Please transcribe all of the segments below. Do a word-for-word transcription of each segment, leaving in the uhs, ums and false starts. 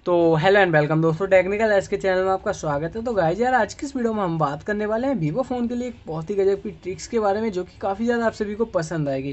तो hello and welcome दोस्तों, technical age के चैनल में आपका स्वागत है। तो गाइस यार, आज की इस वीडियो में हम बात करने वाले हैं वीवो फ़ोन के लिए एक बहुत ही गजब की ट्रिक्स के बारे में, जो कि काफ़ी ज़्यादा आप सभी को पसंद आएगी।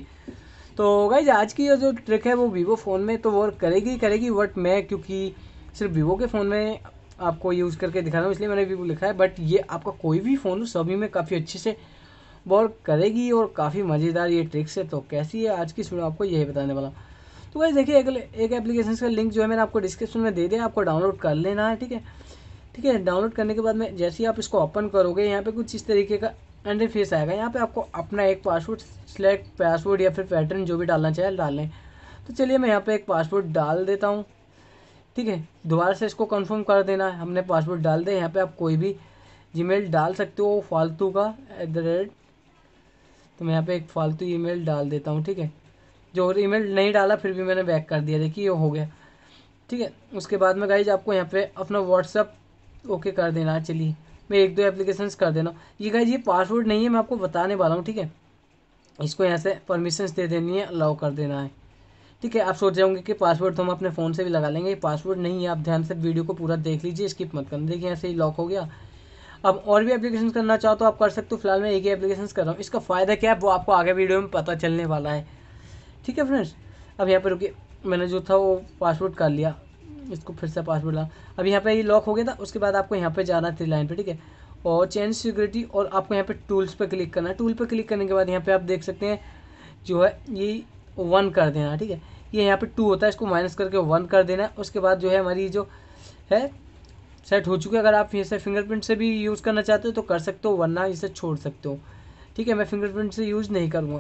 तो गाइस आज की ये जो ट्रिक है वो वीवो फ़ोन में तो वर्क करेगी करेगी बट मैं क्योंकि सिर्फ वीवो के फ़ोन में आपको यूज़ करके दिखा रहा हूँ, इसलिए मैंने वीवो लिखा है। बट ये आपका कोई भी फ़ोन हो सभी में काफ़ी अच्छे से वर्क करेगी और काफ़ी मज़ेदार ये ट्रिक्स है। तो कैसी है आज की इस वीडियो, आपको यही बताने वाला हूँ। तो भाई देखिए, एक एक एप्लीकेशन का लिंक जो है मैंने आपको डिस्क्रिप्शन में दे दिया, आपको डाउनलोड कर लेना है। ठीक है ठीक है डाउनलोड करने के बाद में जैसे ही आप इसको ओपन करोगे, यहाँ पे कुछ इस तरीके का इंटरफेस आएगा। यहाँ पे आपको अपना एक पासवर्ड सिलेक्ट पासवर्ड या फिर पैटर्न जो भी डालना चाहे डाल लें। तो चलिए मैं यहाँ पे एक पासवर्ड डाल देता हूँ। ठीक है, दोबारा से इसको कंफर्म कर देना है, हमने पासवर्ड डाल दे। यहाँ पे आप कोई भी जीमेल डाल सकते हो फालतू का एट द रेट। तो मैं यहाँ पे एक फालतू ईमेल डाल देता हूँ। ठीक है, जो ईमेल नहीं डाला फिर भी मैंने बैक कर दिया, देखिए ये हो गया। ठीक है, उसके बाद में गाइज आपको यहाँ पे अपना व्हाट्सअप ओके कर देना है। चलिए मैं एक दो एप्लीकेशंस कर देना हूँ। ये गाइज ये पासवर्ड नहीं है, मैं आपको बताने वाला हूँ। ठीक है, इसको यहाँ से परमिशंस दे देनी है, अलाउ कर देना है। ठीक है, आप सोच जाओगे कि पासवर्ड तो हम अपने फ़ोन से भी लगा लेंगे, ये पासवर्ड नहीं है। आप ध्यान से वीडियो को पूरा देख लीजिए, स्किप मत करना। देखिए ऐसे ही लॉक हो गया। अब और भी एप्लीकेशन करना चाहो तो आप कर सकते हो, फिलहाल मैं एक ही एप्लीकेशन कर रहा हूँ। इसका फ़ायदा क्या है वो आपको आगे वीडियो में पता चलने वाला है। ठीक है फ्रेंड्स, अब यहाँ पे रुकिए, मैंने जो था वो पासवर्ड कर लिया, इसको फिर से पासवर्ड ला। अब यहाँ पे ये लॉक हो गया था। उसके बाद आपको यहाँ पे जाना थ्री लाइन पे। ठीक है, और चेंज सिक्योरिटी, और आपको यहाँ पे टूल्स पे क्लिक करना है। टूल पे क्लिक करने के बाद यहाँ पे आप देख सकते हैं जो है ये वन कर देना। ठीक है, ये यहाँ पे टू होता है, इसको माइनस करके वन कर देना। उसके बाद जो है हमारी जो है सेट हो चुकी है। अगर आप इसे फिंगरप्रिंट से भी यूज़ करना चाहते हो तो कर सकते हो, वरना इसे छोड़ सकते हो। ठीक है, मैं फिंगरप्रिंट से यूज़ नहीं करूँगा।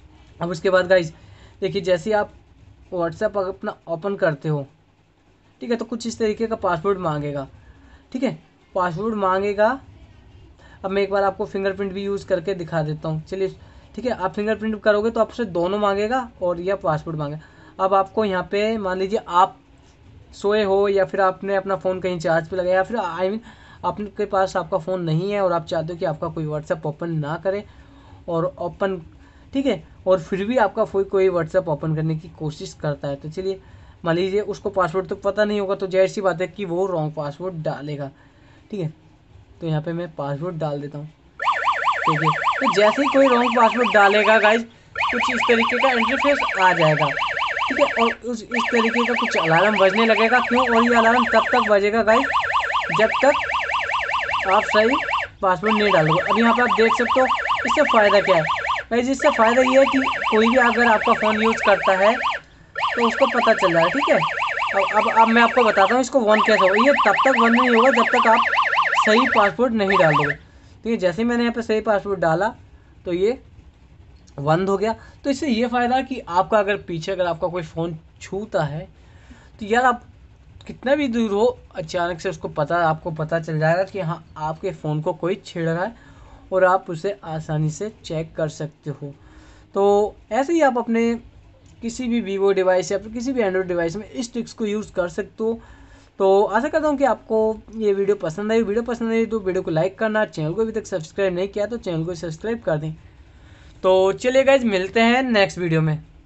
अब उसके बाद गाइज देखिए, जैसे आप व्हाट्सएप अपना ओपन करते हो, ठीक है, तो कुछ इस तरीके का पासवर्ड मांगेगा। ठीक है, पासवर्ड मांगेगा। अब मैं एक बार आपको फिंगरप्रिंट भी यूज़ करके दिखा देता हूँ। चलिए ठीक है, आप फिंगरप्रिंट करोगे तो आपसे दोनों मांगेगा और यह पासवर्ड मांगेगा। अब आपको यहाँ पे मान लीजिए आप सोए हो या फिर आपने अपना फ़ोन कहीं चार्ज पे लगाया, या फिर आई मीन आपके पास आपका फ़ोन नहीं है और आप चाहते हो कि आपका कोई व्हाट्सएप ओपन ना करे और ओपन, ठीक है, और फिर भी आपका कोई कोई व्हाट्सएप ओपन करने की कोशिश करता है। तो चलिए मान लीजिए उसको पासवर्ड तो पता नहीं होगा, तो जाहिर सी बात है कि वो रॉन्ग पासवर्ड डालेगा। ठीक है, तो यहाँ पे मैं पासवर्ड डाल देता हूँ। ठीक है, तो जैसे ही कोई रॉन्ग पासवर्ड डालेगा गाइज, कुछ इस तरीके का इंटरफेस आ जाएगा। ठीक है, और उस इस तरीके का कुछ अलार्म बजने लगेगा। क्यों? और ये अलार्म तब तक बजेगा गाइज जब तक आप सही पासवर्ड नहीं डालोगे। अब यहाँ पे आप देख सकते हो इससे फ़ायदा क्या है गाइज। इससे फ़ायदा ये है कि कोई भी अगर आपका फ़ोन यूज़ करता है तो उसको पता चल रहा है। ठीक है, अब अब अब मैं आपको बताता हूँ इसको वन कैसे होगा। ये तब तक वन नहीं होगा जब तक आप सही पासवर्ड नहीं डाल दोगे। ठीक है, जैसे ही मैंने यहाँ पे सही पासवर्ड डाला तो ये बंद हो गया। तो इससे ये फ़ायदा कि आपका अगर पीछे अगर आपका कोई फ़ोन छूता है तो यार आप कितना भी दूर हो, अचानक से उसको पता आपको पता चल जाएगा कि हाँ आपके फ़ोन को कोई छेड़ रहा है और आप उसे आसानी से चेक कर सकते हो। तो ऐसे ही आप अपने किसी भी वीवो डिवाइस या फिर किसी भी एंड्रॉयड डिवाइस में इस ट्रिक्स को यूज़ कर सकते हो। तो आशा करता हूँ कि आपको ये वीडियो पसंद आई। वीडियो पसंद आई तो वीडियो को लाइक करना, चैनल को अभी तक सब्सक्राइब नहीं किया तो चैनल को सब्सक्राइब कर दें। तो चलिए गाइज, मिलते हैं नेक्स्ट वीडियो में।